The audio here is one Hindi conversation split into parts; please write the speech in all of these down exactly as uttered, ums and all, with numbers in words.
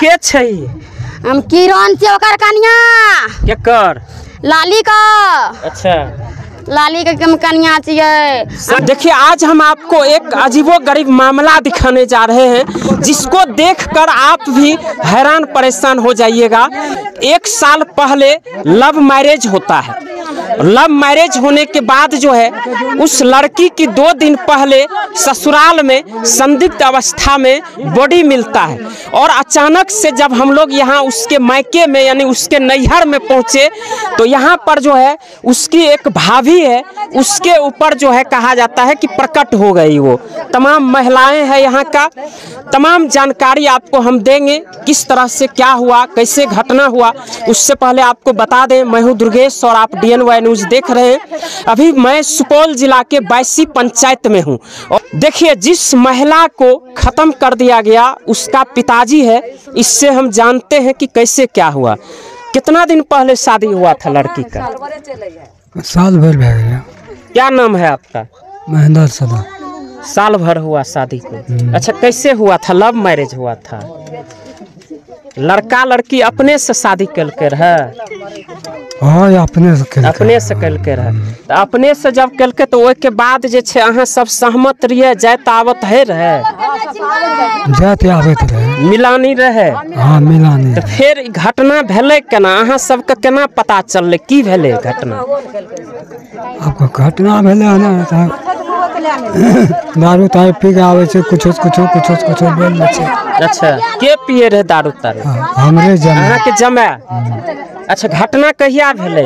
के छै? हम किरण से ओकर कन्या केकर? लाली का। अच्छा, लाली के कन्या चाहिए। देखिए, आज हम आपको एक अजीबोगरीब मामला दिखाने जा रहे हैं जिसको देखकर आप भी हैरान परेशान हो जाइएगा। एक साल पहले लव मैरिज होता है। लव मैरिज होने के बाद जो है उस लड़की की दो दिन पहले ससुराल में संदिग्ध अवस्था में बॉडी मिलता है और अचानक से जब हम लोग यहाँ उसके मायके में यानी उसके नैहर में पहुँचे तो यहाँ पर जो है उसकी एक भाभी है, उसके ऊपर जो है कहा जाता है कि प्रकट हो गई। वो तमाम महिलाएं हैं यहाँ का, तमाम जानकारी आपको हम देंगे किस तरह से क्या हुआ, कैसे घटना हुआ। उससे पहले आपको बता दें, मैं हूँ दुर्गेश और आप डी एन वाई न्यूज़ देख रहे हैं। अभी मैं सुपौल जिला के बैसी पंचायत में हूँ और देखिए जिस महिला को ख़त्म कर दिया गया उसका पिताजी है। इससे हम जानते हैं कि कैसे क्या हुआ। कितना दिन पहले शादी हुआ था लड़की का? साल भर भे गया। क्या नाम है आपका? महेंद्र सदा। साल भर हुआ शादी को। अच्छा, कैसे हुआ था? लव मैरिज हुआ था? लड़का लड़की अपने से शादी कल के रहे? हाँ, अपने से कल अपने से कल के रहे। तो अपने से जब कल के तो ओहि के बाद जे छे अहाँ सब सहमत रहिए, जात आवत है रहे? जात आवत रहे, मिलानी रहे। हाँ, मिलानी। तो फिर घटना भेले केना? अहाँ सबके केना पता चलले की भेले घटना? आपको घटना भेले ना दारू तारू पी के आवे छे, कुछ कुछ कुछ कुछ बोल दे छे। अच्छा, के पिए रहे दारू तारू? हमरे जमा। अहाँ के जमा? अच्छा, घटना कहिया भेले?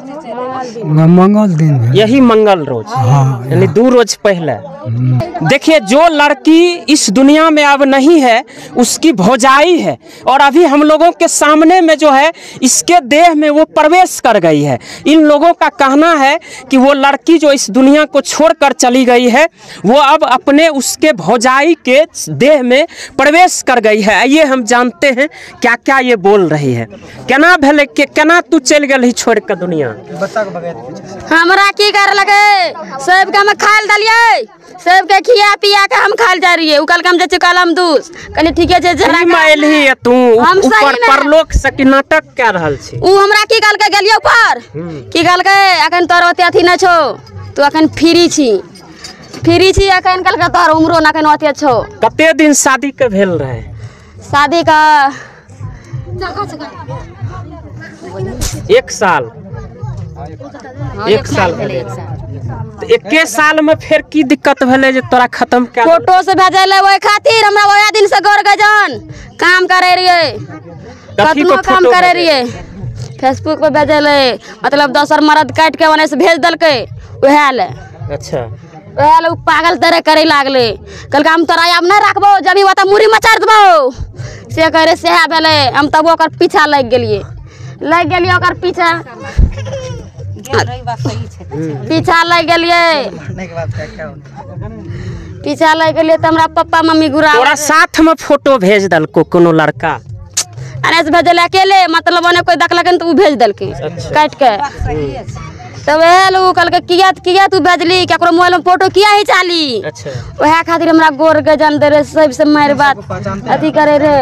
मंगल दिन भेले। यही मंगल रोज? हाँ, यानी दो रोज पहले। देखिए, जो लड़की इस दुनिया में अब नहीं है उसकी भौजाई है और अभी हम लोगों के सामने में जो है इसके देह में वो प्रवेश कर गई है। इन लोगों का कहना है कि वो लड़की जो इस दुनिया को छोड़कर चली गई है वो अब अपने उसके भौजाई के देह में प्रवेश कर गई है। ये हम जानते हैं क्या क्या ये बोल रही है। केना भेले के केना तू चल गई छोड़ के दुनिया? हमरा की कर लगे, सब के हम खाल दलिए, सब के खिया पिया के हम खाल जा रही है। उकल कम जे कलम दूस कनी ठीके जे जरा माइल ही तू ऊपर परलोक से की नाटक कर रहल छी। उ हमरा की गल के गेलियो ऊपर की गल के अखन तोर ओते अथी न छो, तू अखन फ्री छी फ्री छी अखन कल के तोर उम्रो न अखन ओते छो। कते दिन शादी के भेल रहे? शादी का एक साल। एक साल भेले। तो एके साल में फिर की दिक्कत भेले जे तोरा खत्म कर? फोटो से भेजले ओय खातिर हमरा ओया दिन से गौर गजन काम करे रहिए, कतनो काम करे रहिए। फेसबुक पे भेजले, मतलब दोसर मर्द काट के ओने से भेज दलके ओहे ले। अच्छा, ओहे ले पागल तरह करे लागले, कल हम तोरा अब न रखबो, जब वता मुरी मचार देबो से करे से भेले। हम तब ओकर पीछा लग गेलिए लग गेलिए ओकर पीछा पीछा लग गेलिए पीछा लग गेलिए तो हमरा पापा मम्मी गुरा तोरा साथ में फोटो भेज दलको कोनो लड़का? अने से भेजले अकेले, मतलब ओने कोई देखलक तो उ भेज दलके काट के। तब वह लोग कल के किया किया तू भेजली केकरो मोबाइल में फोटो किया ही चाली? अच्छा, वह खातिर हमरा गोर गजन दे रे, सब से मार बात अथी करे रे।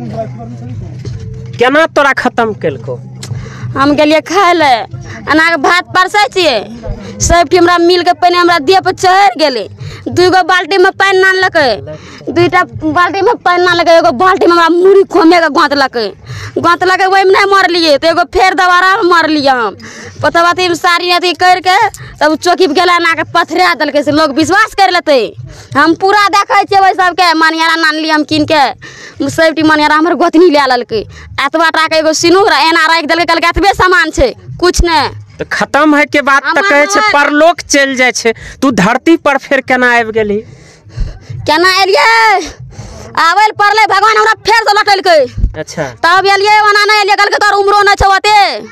केना तोरा खत्म केलको? हम गेलिए खाए ले, अना के भात परसे छिए, सब के हमरा मिल के पहले हमरा देह पर चढ़ गेले। दुगो बाल्टी में पानी नानलके, दुईटा बाल्टी में पानी नानलके, एगो बाल्टी में हमरा मुड़ी खोमे के गांतलके गांतलके वही में नहीं मर लिए तो एगो फेर दोबारा मर लिए। हम पता बात सारी अथी करके तब चौकी पे गेला ना के पथरा दलके से लोग विश्वास कर लेते। हम पूरा देखे छे वही सबके मनियारा नान लिए हम कीन के, सब मनियारा हमर गोतनी ले ललके, एतबा टा के एगो सिनुर एना राख दलके, कल के एतबे सामान छे कुछ नहीं। तो खत्म है के बात तो कहे छे परलोक चल जाए छे, तू धरती पर फिर केना आबि गेली? केना एलिए आवल परले भगवान हमरा फेर से लटलके। अच्छा, तब एलिए ओना नहीं एलिए, कल के तोर उम्रो न छवते,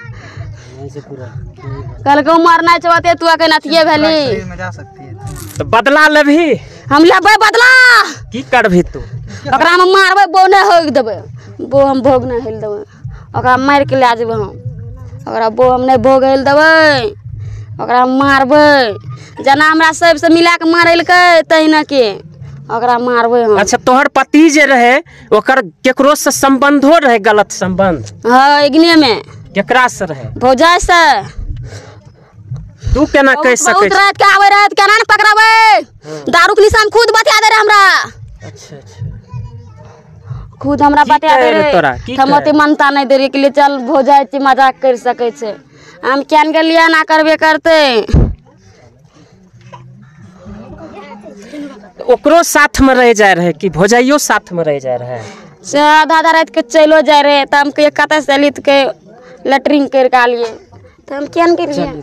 कल के उम्र नहीं छवते, तू अखन अथिए भेली। तो बदला लेबही? हम लेबै बदला। की करबही तू? ओकरा में मारबै, बो नहीं होग देबै, बो हम भोग नहीं हिल देबै, ओकरा मार के ले जेबै हम, ओकरा बो हम नहीं भोग हिल देबै, ओकरा मारबै जना हमरा सब से मिला के मारलकै तहिना के ओकरा मारबे हम। अच्छा तोहर पति जे रहे ओकर केकरो से संबंधो रहे गलत संबंध? हाँ इग्ने में। केकरा से रहे? भौजाई से। तू केना कह सकै? बहुत रात के आवे रात केना न पकड़ावे, दारू के निशान खुद बता दे रे हमरा। अच्छा अच्छा खुद हमरा बता दे रे, हम ओते मानता नहीं दे रे के लिए चल भौजाई छी मजाक कर सकै छे, हम केन गेलिए ना करबे करते। ओकरो साथ में रह जाए रहे कि भौजाइयो साथ में रह जाए रहे? से आधा आधा रात के चलो जाए रहे त हम के कत से ली के लेटरिंग कर का लिए त हम केन के लिए।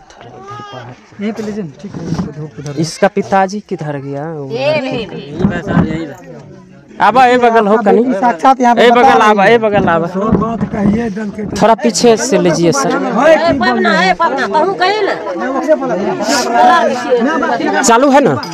इसका पिताजी किधर गया? आबा ए बगल हो कनी, साक्षात यहाँ ए बगल आबा, ए बगल आबा, थोड़ा पीछे से लीजिए सर। चालू है ना?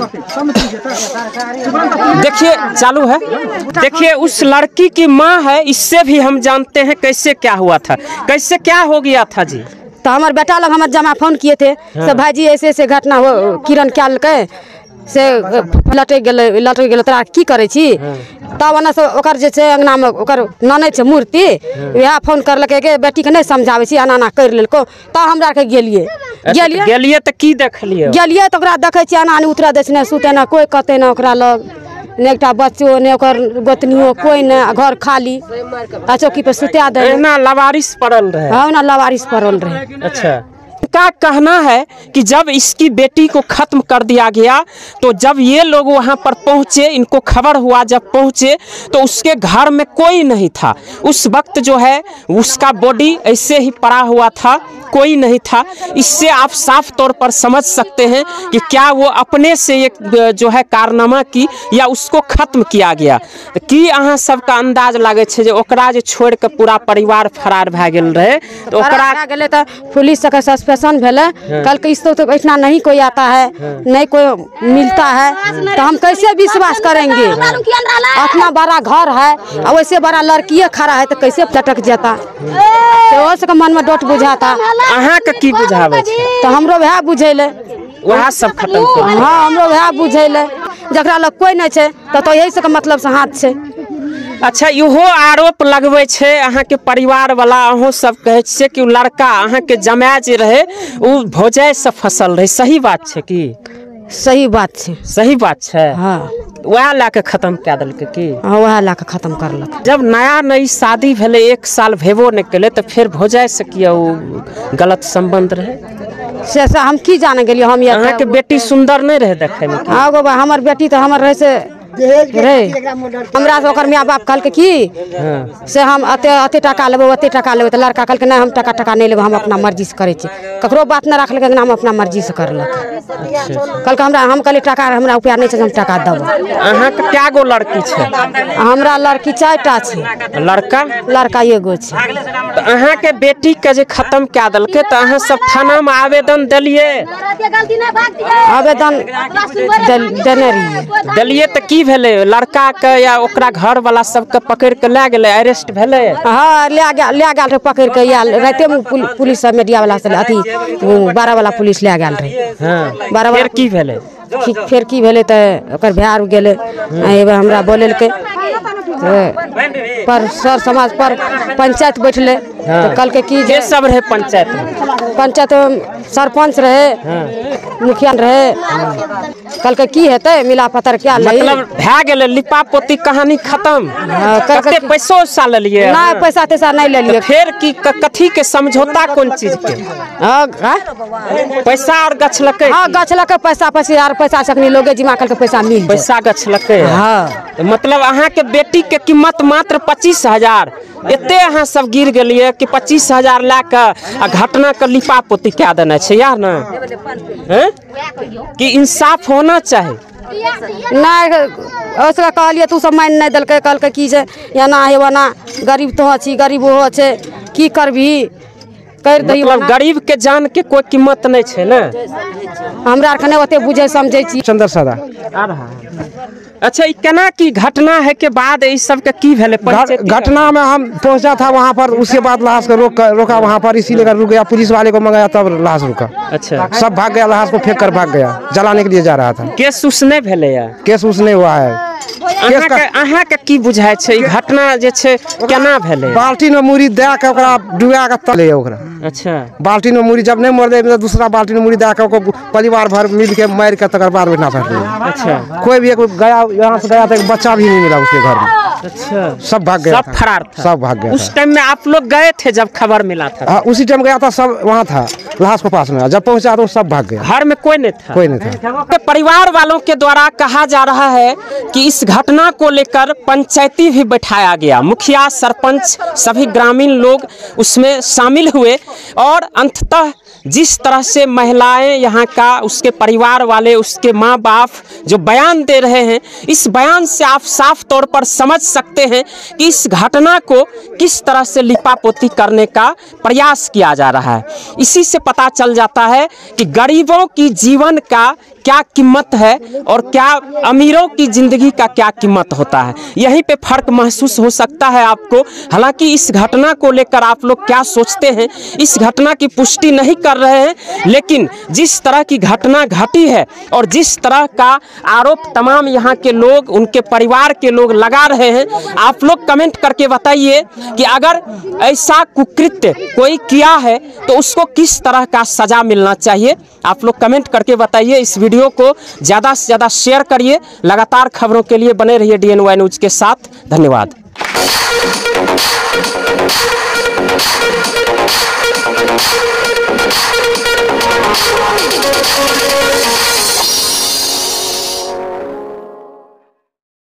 देखिए चालू है। देखिए उस लड़की की माँ है, इससे भी हम जानते हैं कैसे क्या हुआ था, कैसे क्या हो गया था जी। तो हमारे बेटा लोग हमारे जमा फोन किए थे। हाँ। सब भाईजी ऐसे ऐसे घटना हो, किरण क्या के से लटक गए लटक गए तोरा की करे छी। हाँ। तब ओना से ओकर जे छै अंगना में ओकर ननद छै मूर्ति। हाँ। वह फोन करलकै के बेटी के नहीं समझावे छी, एना एना कर लेलको। तब हमरा के गेलिए गेलिए गेलिए त की देखलिए? गेलिए त ओकरा देखै छी एना नहीं उतरा दै छै, नहीं सुते ना कोई कहते ना ओकरा लग, ने एकटा बच्चो ने ओकर गोतनियो कोई ने, घर खाली आ चौकी पे सुता दे। ना लवारिस पड़ल रहे? हां ना लवारिस पड़ल रहे। अच्छा का कहना है कि जब इसकी बेटी को खत्म कर दिया गया तो जब ये लोग वहां पर पहुंचे, इनको खबर हुआ, जब पहुंचे तो उसके घर में कोई नहीं था। उस वक्त जो है उसका बॉडी ऐसे ही पड़ा हुआ था, कोई नहीं था। इससे आप साफ तौर पर समझ सकते हैं कि क्या वो अपने से एक जो है कारनामा की या उसको खत्म किया गया कि अहाँ सबका अंदाज लागे छे जे ओकरा जे छोड़ के पूरा परिवार फरार भए गेल रहे तो ओकरा गेले त पुलिस का सस्पेंशन भेले। कल के इस तो इतना नहीं कोई आता है, नहीं कोई मिलता है, तो हम कैसे विश्वास करेंगे? इतना बड़ा घर है और वैसे बड़ा लड़की खड़ा है तो कैसे लटक जाता? तो उसका मन में डोट बुझाता। अहाँ के की बुझावे छै? तो हमरो वह बुझेले वह सब खत्म कर। हाँ हमरो वह बुझेले, जकरा लग कोई नहीं छे तो तो यही से मतलब से हाथ छे। अच्छा इहो आरोप लगवे छे अहाँ के परिवार वाला, अहो सब कहे छे कि लड़का अहाँ के जमाय जे रहे उ भौजाई से फसल रहे, सही बात छे की? सही बात छे। सही बात छे। हाँ वह लाके खत्म क्या देलके की? हाँ वह लाके खत्म करलक। जब नया नई शादी भेले, एक साल भेबो नहीं केले तो फिर भौजाई से किया वो गलत संबंध रहे? से से हम की जाने गेलिए? हम ये अहाँ के बेटी सुंदर नहीं रहे देखे में? हाँ गो हमर बेटी तो हमर रहे से रे हमरा से ओकर माँ बाप कहल के की हाँ। से हम अते अते टका लेबो अते टका लेबो, तो लड़का कहल के नहीं हम टका टका नहीं लेबो, हम अपना मर्जी से करे छी, ककरो बात न रखल के हम अपना मर्जी से करलक। कल के हमरा हम कहली टका हमरा रुपया नहीं छै, हम टका देबो। अहाँ के क्या गो लड़की छे? हमरा लड़की चारटा छे। लड़का? लड़का एगो छे। तो अहाँ के बेटी के जे खत्म क्या देलके तो अहाँ सब थाना में आवेदन दिलिए? आवेदन देने रहिए। दिलिए तो की भेले? लड़का के या ओकरा घर वाला सबके पकड़ के ले गेले, अरेस्ट भेले? हाँ ले गया ले गया पकड़ के, या राते में पुलिस मीडिया वाला से अथी बारह वाला पुलिस ले गया रहे। हाँ बारह फिर की भेले? फिर की भेले तो ओकर भार गेले, हमरा बोलेलके पर सर समाज पर पंचायत बैठले। हाँ। तो कल के की जे सब रहे पंचायत में? पंचायत सरपंच रहे। हाँ। मुखिया रहे। हाँ। कल के की हेते मिला पतर क्या मतलब भए गेले लिपा पोती कहानी खत्म? हाँ। कते पैसो सा ले लिए? ना पैसा तैसा नहीं ले लिए। फिर की कथी के समझौता कौन चीज के? हां पैसा और गछलके? हां गछलके पैसा पैसा यार पैसा सकनी लोगे जिमा कल के पैसा मिल पैसा गछलके। हां मतलब अहाँ के बेटी के कीमत मात्र पच्चीस हजार, एते अहाँ सब गिर गेलिए कि पच्चीस हजार ला के आ घटना के लिपा पोती क्या देना छै यार ना? हैं कि इंसाफ होना चाहिए। नहीं उसका कहलिए तू सब मान नहीं दलके, कल के की जे एना हे वना गरीब तो छी गरीब हो छे की करबी कर दही। मतलब गरीब के जान के कोई कीमत नहीं छे ना? हमरा आर के नहीं ओते बुझे समझे छी। चंदर सदा आ रहा है। अच्छा ई केना की घटना है के बाद इस सब के की भेले घ- घटना में हम पहुंचा था वहाँ पर, उसके बाद लाश को रोक रोका वहाँ पर, इसीलिए रुक गया, पुलिस वाले को मंगाया तब लाश रुका। अच्छा सब भाग गया, लाश को फेंक कर भाग गया, जलाने के लिए जा रहा था। केस उसने भेले या केस उसने हुआ है। अहाँ के अहाँ के की बुझाय छै ई घटना जे छै केना भेले? बाल्टी में मूड़ी दे के ओकरा डुबा के तले ओकरा। अच्छा बाल्टी में मूड़ी जब नहीं मर दे दूसरा बाल्टी में मूड़ी दे के ओको परिवार भर मिल के मार के तकर बाद बैठना पड़ा। अच्छा कोई भी एक गया यहाँ से गया था, एक बच्चा भी नहीं मिला उसके घर में। अच्छा सब भाग गया, सब फरार था, सब भाग गया। उस टाइम में आप लोग गए थे जब खबर मिला था? हाँ, उसी टाइम गया था, सब वहाँ था लाश के पास में। जब पहुँचा तो सब भाग गया, घर में कोई नहीं था? कोई नहीं था। परिवार वालों के द्वारा कहा जा रहा है कि इस घटना को लेकर पंचायती भी बैठाया गया, मुखिया सरपंच सभी ग्रामीण लोग उसमें शामिल हुए और अंततः जिस तरह से महिलाएं यहाँ का, उसके परिवार वाले, उसके माँ बाप जो बयान दे रहे हैं, इस बयान से आप साफ तौर पर समझ सकते हैं कि इस घटना को किस तरह से लिपापोती करने का प्रयास किया जा रहा है। इसी से पता चल जाता है कि गरीबों की जीवन का क्या कीमत है और क्या अमीरों की जिंदगी का क्या कीमत होता है। यहीं पे फर्क महसूस हो सकता है आपको। हालांकि इस घटना को लेकर आप लोग क्या सोचते हैं, इस घटना की पुष्टि नहीं कर रहे हैं, लेकिन जिस तरह की घटना घटी है और जिस तरह का आरोप तमाम यहाँ के लोग, उनके परिवार के लोग लगा रहे हैं, आप लोग कमेंट करके बताइए कि अगर ऐसा कुकृत्य कोई किया है तो उसको किस तरह का सजा मिलना चाहिए। आप लोग कमेंट करके बताइए। इस वीडियो को ज़्यादा से ज़्यादा शेयर करिए। लगातार खबरों के लिए बने रहिए डी एन वाई न्यूज़ के साथ। धन्यवाद। We'll be right back.